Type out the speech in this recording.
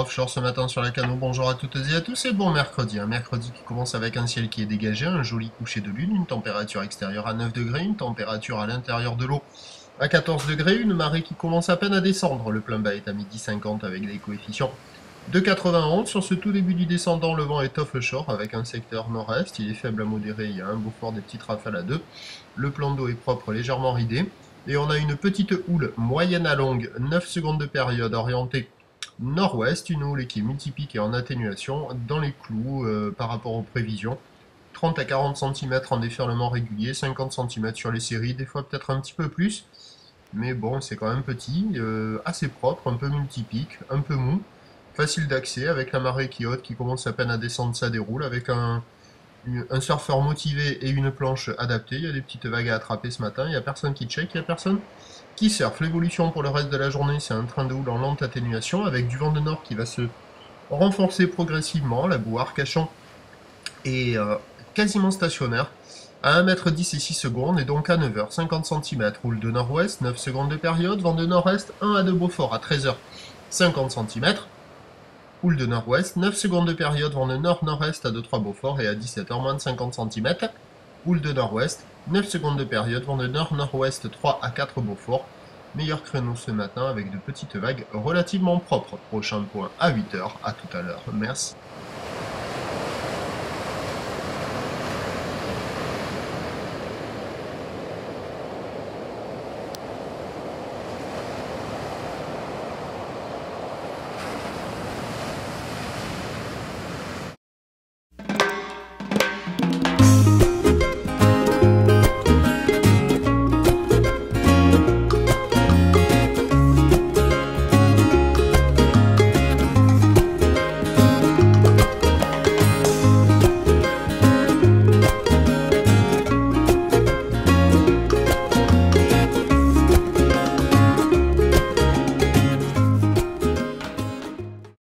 offshore ce matin sur la Cano. Bonjour à toutes et à tous et bon mercredi. Un mercredi qui commence avec un ciel qui est dégagé, un joli coucher de lune, une température extérieure à 9 degrés, une température à l'intérieur de l'eau à 14 degrés, une marée qui commence à peine à descendre. Le plein bas est à 12h50 avec des coefficients de 91. Sur ce tout début du descendant, le vent est offshore avec un secteur nord-est. Il est faible à modéré, il y a un beau fort des petites rafales à 2. Le plan d'eau est propre, légèrement ridé. Et on a une petite houle moyenne à longue, 9 secondes de période, orientée nord-ouest, une houle qui est multipique et en atténuation, dans les clous par rapport aux prévisions. 30 à 40 cm en déferlement régulier, 50 cm sur les séries, des fois peut-être un petit peu plus. Mais bon, c'est quand même petit, assez propre, un peu multipique, un peu mou, facile d'accès, avec la marée qui est haute, qui commence à peine à descendre, ça déroule, avec un surfeur motivé et une planche adaptée. Il y a des petites vagues à attraper ce matin, il n'y a personne qui check, il n'y a personne qui surfe. L'évolution pour le reste de la journée, c'est un train de houle en lente atténuation, avec du vent de nord qui va se renforcer progressivement. La boue Arcachon est quasiment stationnaire, à 1,10 m et 6 secondes, et donc à 9h, 50 cm. Houle de nord-ouest, 9 secondes de période, vent de nord-est, 1 à 2 Beaufort à 13h, 50 cm. Houle de nord-ouest, 9 secondes de période, vent de nord-nord-est à 2-3 Beaufort et à 17h moins de 50 cm. Houle de nord-ouest, 9 secondes de période, vent de nord-nord-ouest 3 à 4 Beaufort. Meilleur créneau ce matin avec de petites vagues relativement propres. Prochain point à 8h, à tout à l'heure. Merci.